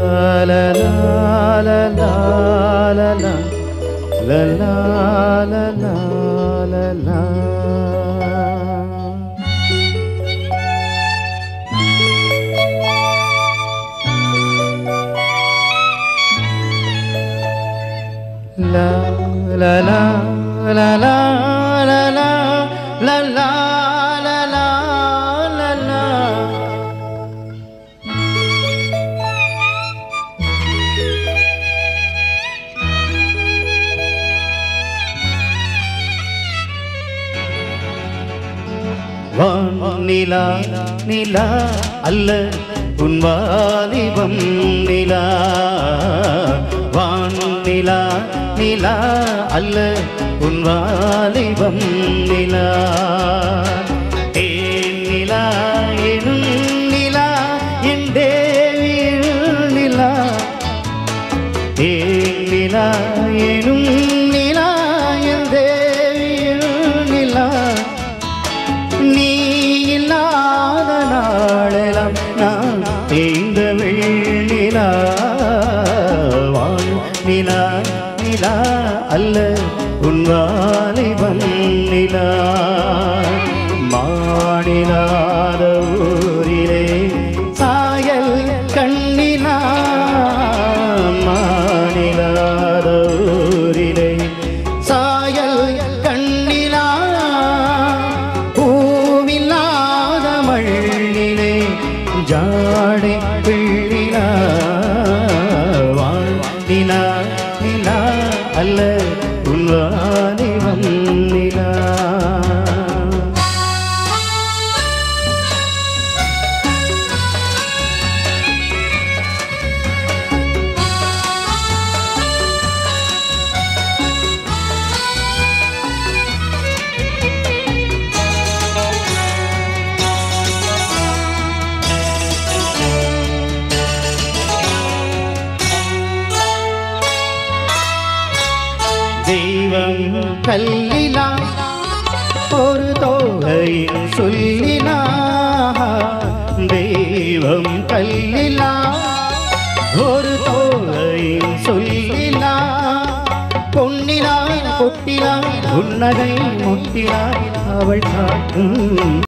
la la la la la la la la la la la la. La la la la la la la la la la la la la. வானிலா நிலா அல்ல உன் வாலிபம் நிலா வானிலா நிலா அல்ல உன் வாலிபம் நிலா தேன் நிலா எனும் நிலா என் தேவியின் நிலா தேன் நிலா எனும் நிலா என் தேவியின் நிலா நீ இல்லாத நாளெல்லாம் நான் தேய்ந்த வெள்ளிலா நிலா நிலா அல்ல உன் வாலிபம் நிலா மாநிலாத ஊரிலே சாயல் கண்ணிலா மாநிலாத ஊரிலே சாயல் கண்ணிலா பூவில்லாத மண்ணிலே ஜாடை பிள்ளிலா நிலா நிலா அல்ல உன் வாலிபம் நிலா. தெய்வம் கல்லிலா ஒரு தோகையில் சொல்லினா தெய்வம் கல்லிலா ஒரு தோகையில் சொல்லினா பொன்னிலா கொட்டிலா புன்னகை முட்டிலா அவள் காட்டும்